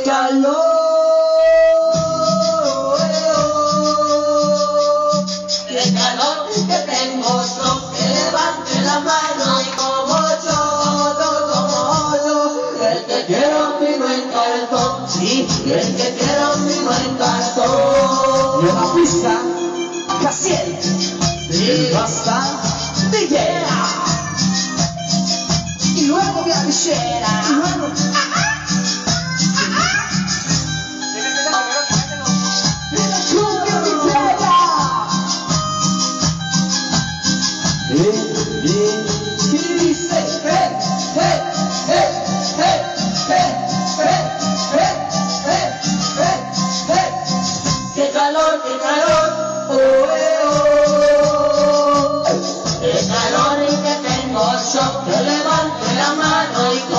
calor. Qué calor que tengo yo, que levante la mano y como yo, el que quiera un vino en cartón, sí, el que quiera un vino en cartón. Y en la pista, Casiel, Sí. basta de llena. Y luego Gabriela. Y luego Qué calor, oh, oh. Qué calor y que tengo yo, que levante la mano y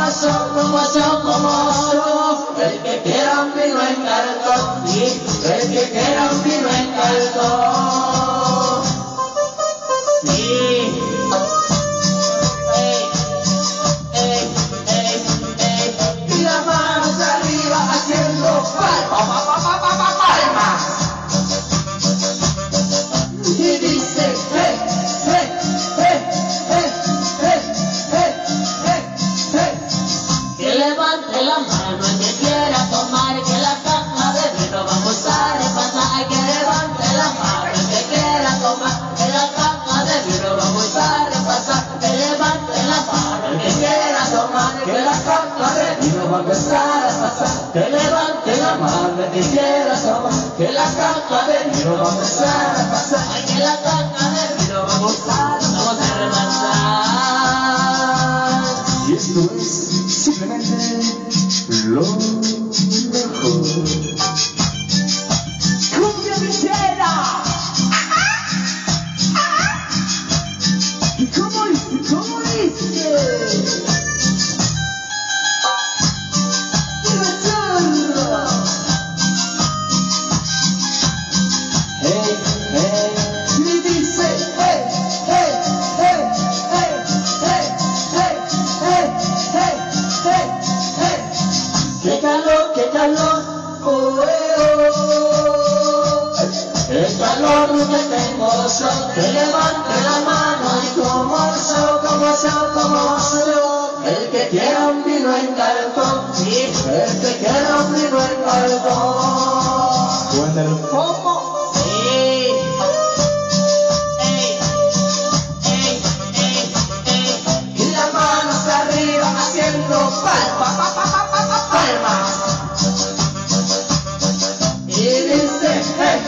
como yo, el que quiera un vino en cartón, sí, el que quiera un vino en cartón, sí. Y las manos arriba haciendo palmas. Y dice, que levante la mano el que quiera tomar, que la caja de vino vamos a repasar. Que levante la mano el que quiera tomar, que la caja de vino vamos a repasar. Que levante la mano el que quiera tomar, que la caja de vino vamos a repasar. Que levante la mano el que quiera tomar, que la caja de vino vamos a repasar. Ay, que la caja de vino vamos a repasar. y esto es simplemente lo mejor. ¡Cumbia Michela! ¿Y cómo dice? ¿Cómo dice? Y dice, qué calor, oh, el calor que tengo yo, que levante la mano y como yo, el que quiera un vino en cartón, sí, el que quiera un vino en cartón. O en el fondo. Sí. Y las manos arriba haciendo palmas. Y dice,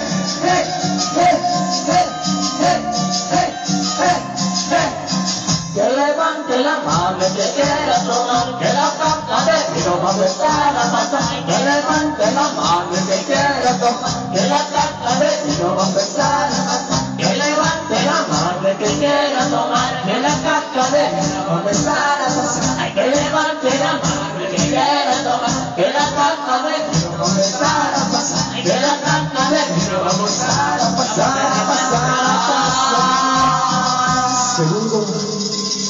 que levante la mano el que quiera tomar, que la caja de vino va a empezar a pasar. Que levante la mano el que quiera tomar, que la caja de vino va a empezar a pasar. Que levante la mano el que quiera tomar, que la caja de vino va a empezar a pasar. Que levante la mano el que quiera tomar, que la caja de vino va a empezar a pasar. Que la caja de vino va a empezar a pasar, a pasar, a pasar. Segundo